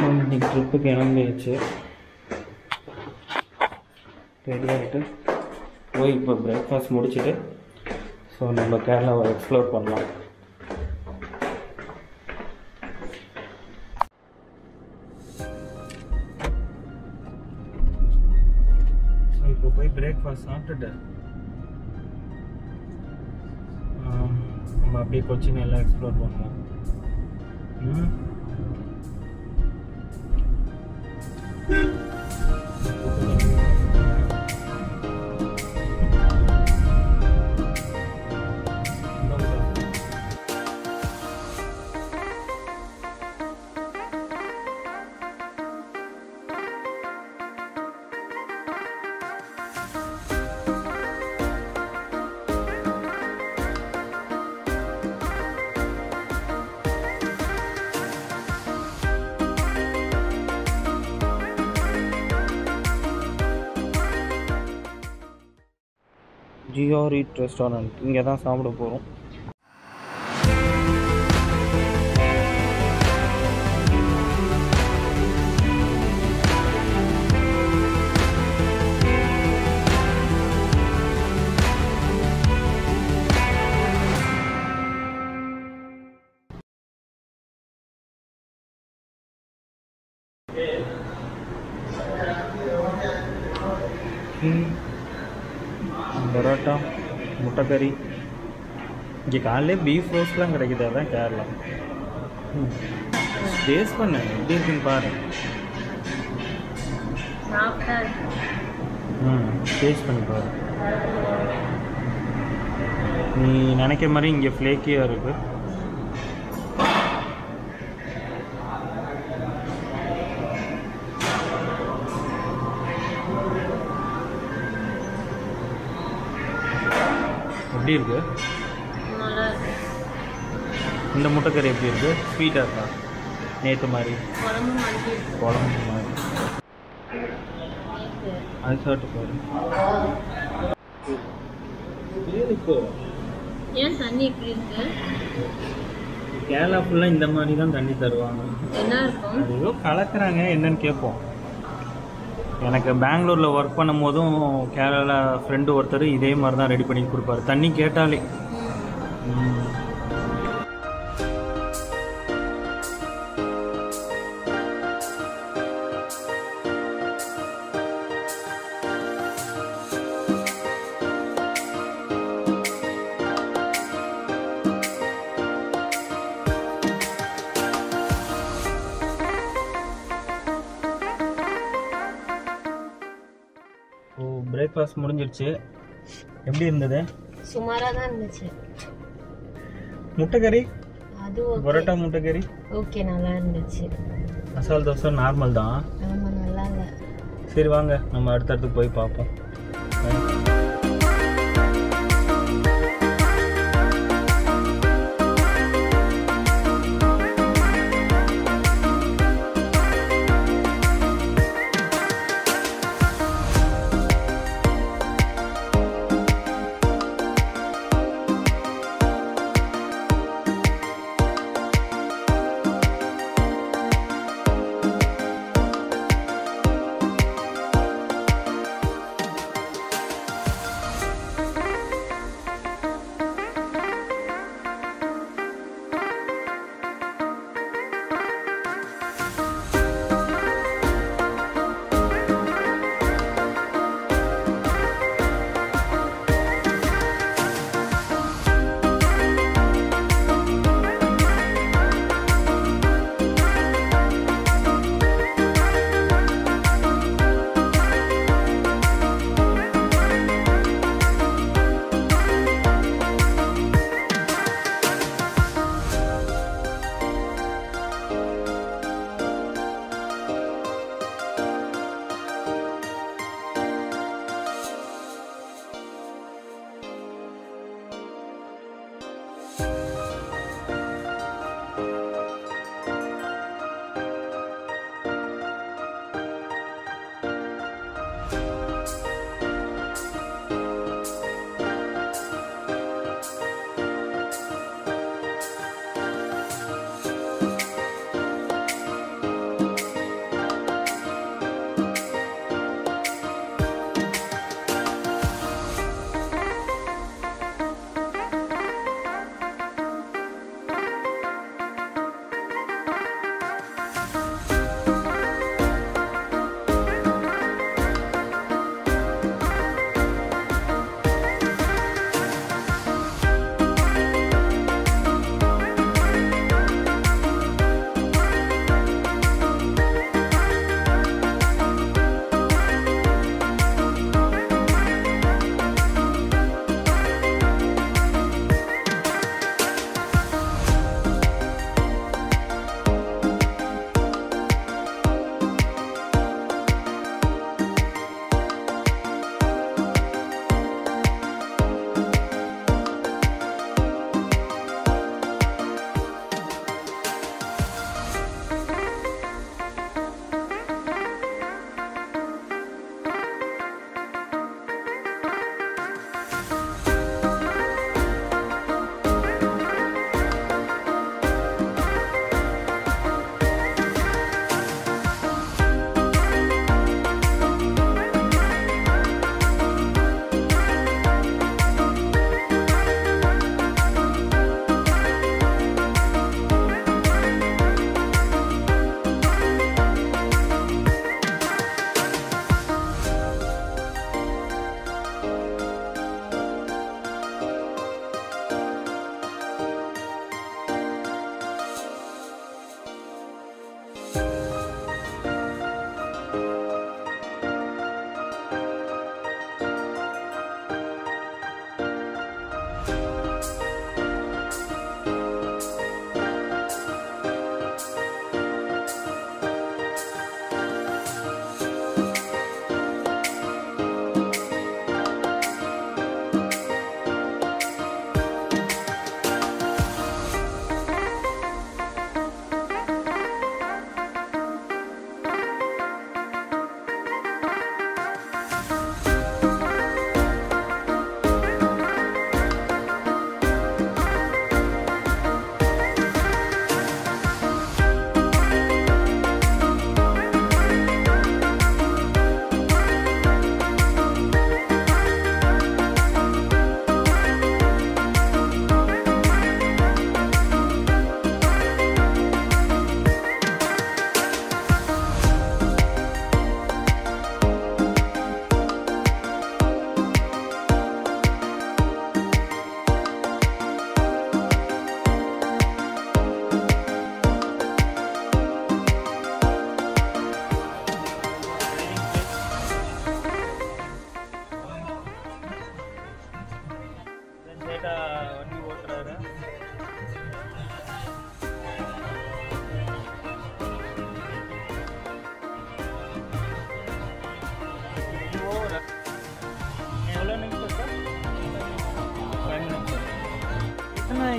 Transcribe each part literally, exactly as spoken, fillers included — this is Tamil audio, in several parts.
இன்னைக்கு ட்ரிப்புக்கு கிளம்பியாச்சு. ரெடி ஆகிட்டு போய் இப்போ பிரேக்ஃபாஸ்ட் முடிச்சுட்டு ஸோ நம்ம கேரளாவை எக்ஸ்ப்ளோர் பண்ணலாம். ஸோ இப்போ போய் பிரேக்ஃபாஸ்ட் சாப்பிட்டுட்டு நம்ம அப்படியே கொச்சின் எல்லாம் எக்ஸ்ப்ளோர் பண்ணுவோம். ம் ஜிஆர் ஈட் ரெஸ்டாரண்ட் இங்கே தான் சாப்பிட போகிறோம். பரோட்டா, முட்டைக்கறி, இங்கே காலையிலே பீஃப் ரோஸ்ட்லாம் கிடைக்குது. அதான் கேரளா. டேஸ்ட் பண்ண எப்படி இருக்குன்னு பாரு. ம் டேஸ்ட் பண்ணி பாரு. நீ நினைக்கிற மாதிரி இங்கே ஃப்ளேக்கியாக இருக்கு. எப்படி இருக்கு? இந்த முட்டைக்கறி எப்படி இருக்கு? ஸ்வீட்டாக இருக்கா? நேற்று மாதிரி குழம்பு மாதிரி அது சாப்பிட்டு பாரு. ஏன் தண்ணி இப்படி இருக்கு? கேரளா ஃபுல்லாக இந்த மாதிரி தான் தண்ணி தருவாங்க. என்ன இருக்கும்? அது ஏதோ கலக்குறாங்க, என்னன்னு கேட்போம். எனக்கு பெங்களூரில் ஒர்க் பண்ணும் போதும் கேரளா ஃப்ரெண்டு ஒருத்தர் இதே மாதிரி தான் ரெடி பண்ணி கொடுப்பாரு. தண்ணி கேட்டாலே பிரேக்ஃபாஸ்ட் முடிஞ்சிருச்சு. எப்படி இருந்தது? சுமாரா தான் இருந்துச்சு. முட்டைக்கறி, அது பரோட்டா, முட்டைக்கறி ஓகே நல்லா இருந்துச்சு. மசால் தோசை நார்மல் தான். ஆமா நல்லா இல்ல. சரி வாங்க நம்ம அடுத்தடுத்து போய் பார்ப்போம்.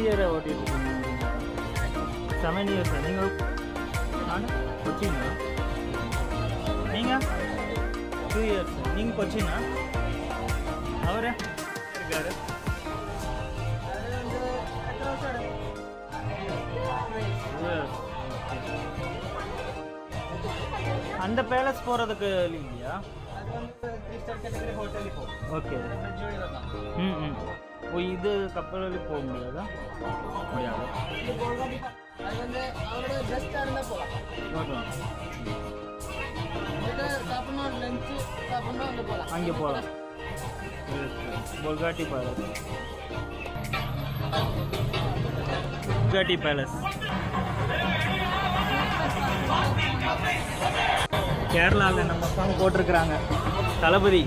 இயரை ஓட்டிட்டு இருக்கீங்க? Seven years. நீங்கள் நான் கொச்சினா? நீங்கள் டூ இயர்ஸ். நீங்கள் கொச்சினா? அவரு இருக்காரு. அந்த பேலஸ் போகிறதுக்கு இல்லையா? ஓகே. ம் ம் ஓ இது கப்பலில் போக முடியாதா? முடியாது. அங்கே போகலாம். பொல்காட்டி பேலஸ். பொல்காட்டி பேலஸ் கேரளாவில் நம்ம சாங் போட்டிருக்கிறாங்க. தளபதி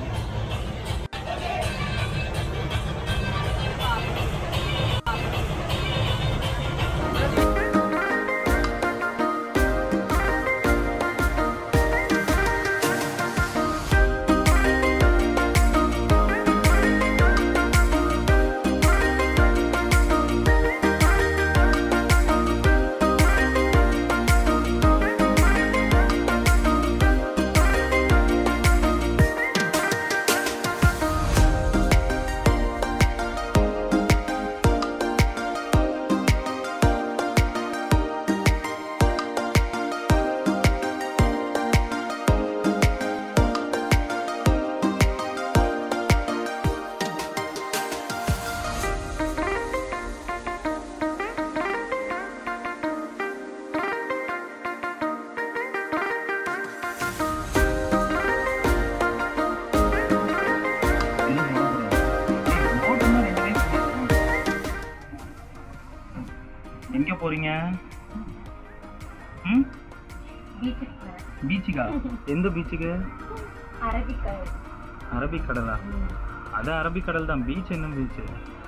எங்கே போகிறீங்க? ம் பீச்சுக்கா? எந்த பீச்சுக்கு? அரபிக்கடல். அரபிக்கடலா? அது அரபிக்கடல் தான். பீச் என்ன பீச்சு?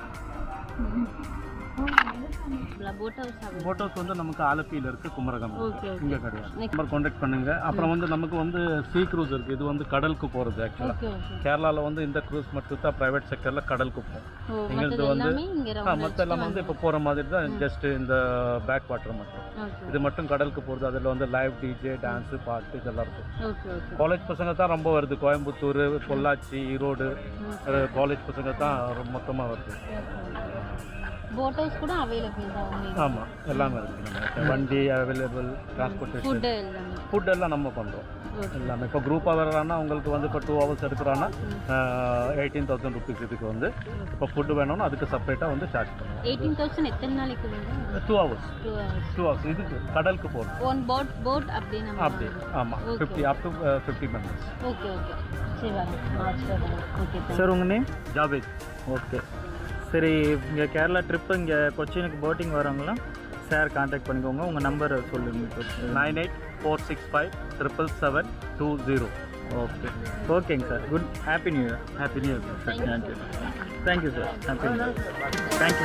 போட் ஹவுஸ் வந்து நமக்கு ஆலப்பியில் இருக்குது, குமரகம் இங்கே கிடையாது. நம்பர் கான்டாக்ட் பண்ணுங்க. அப்புறம் வந்து நமக்கு வந்து சீ க்ரூஸ் இருக்குது. இது வந்து கடலுக்கு போகிறது. ஆக்சுவலாக கேரளாவில் வந்து இந்த க்ரூஸ் மட்டும் தான் ப்ரைவேட் செக்டரில் கடலுக்கு போகும். எங்களுக்கு வந்து மற்ற எல்லாம் வந்து இப்போ போகிற மாதிரி தான். ஜஸ்ட் இந்த பேக் வாட்டர் மட்டும். இது மட்டும் கடலுக்கு போகிறது. அதில் வந்து லைவ் டிஜே, டான்ஸு, பாட்டு இதெல்லாம் இருக்கும். காலேஜ் பசங்க தான் ரொம்ப வருது. கோயம்புத்தூர், பொள்ளாச்சி, ஈரோடு காலேஜ் பசங்க தான் மொத்தமாக வருது. போட் ஹவுஸ் கூட அவைலபிள் தான். ஆமாம், எல்லாமே இருக்குது. நம்ம வண்டி அவைலபிள், டிரான்ஸ்போர்ட்டேஷன், ஃபுட் எல்லாம் நம்ம பண்ணுறோம் எல்லாமே. இப்போ குரூப்பாக வர்றான்னா உங்களுக்கு வந்து இப்போ டூ ஹவர்ஸ் எடுக்கிறான்னா எயிட்டீன் தௌசண்ட் ருபீஸ். இதுக்கு வந்து இப்போ ஃபுட்டு வேணும்னா அதுக்கு செப்பரேட்டாக வந்து சார்ஜ் பண்ணுவோம். எயிட்டீன் தௌசண்ட் எத்தனை நாளைக்கு வேணும்? டூ ஹவர்ஸ் டூ ஹவர்ஸ் இதுக்கு கடலுக்கு போகணும். ஒன் போட் போட் அப்படின்னு அப்படி. ஆமாம், fifty up to fifty members. Okay okay சரி வரேன். ஓகே சார், உங்கள் நேம்? ஜாவேத். ஓகே சரி. இங்கே கேரளா ட்ரிப்பு இங்கே கொச்சினுக்கு போட்டிங் வரவங்களாம் சார் கான்டாக்ட் பண்ணிக்கோங்க. உங்கள் நம்பர் சொல்லுங்கள். Nine eight four six five triple seven two zero. Okay ஓகேங்க sir. Good happy new year. Happy new year sir. Thank you thank you sir. Happy new year. Thank you.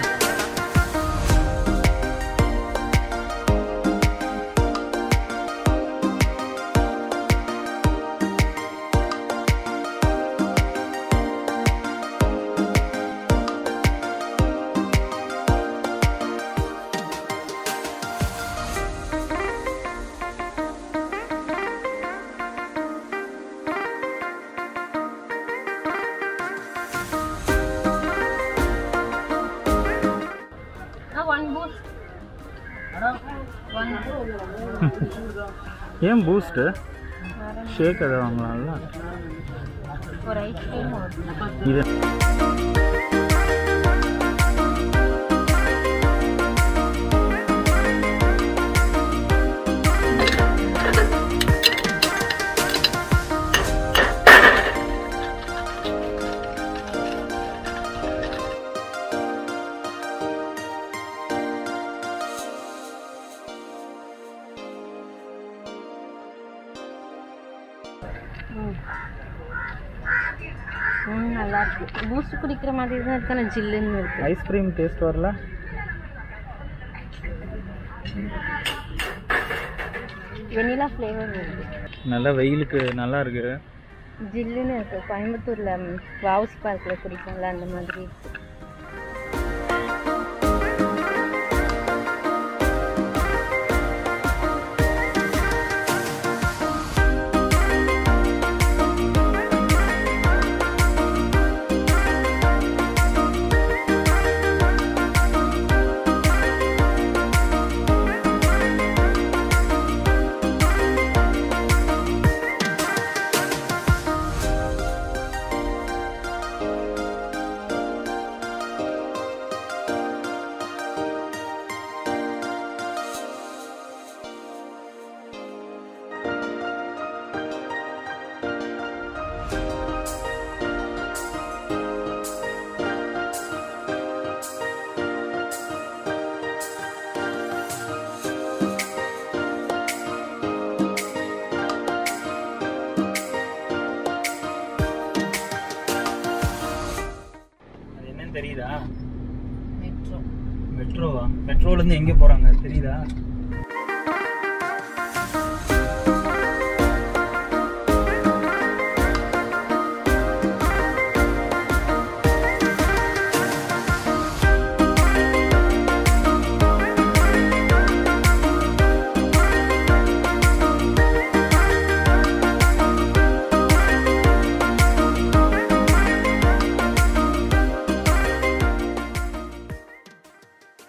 ஏன் பூஸ்ட்டு ஷேக் அதை வாங்கலாம்ல? ஒரு ஐஸ்கிரீம் இது நல்லா இருக்கு. பூஸ்ட் குடிக்கிற மாதிரி தான் இருக்கு. ஆனால் ஜில்லுன்னு இருக்கு. ஐஸ்கிரீம் டேஸ்ட் வரல. வெனிலா ஃப்ளேவர் வருது. நல்லா வெயிலுக்கு நல்லா இருக்கு. ஜில்லுன்னு இருக்கு. கோயம்புத்தூர்ல ஹவுஸ் பார்க்கில் குடிக்கும்ல அந்த மாதிரி இருக்கு. மெட்ரோ. மெட்ரோவா? மெட்ரோலேருந்து எங்கே போகிறாங்க தெரியுதா?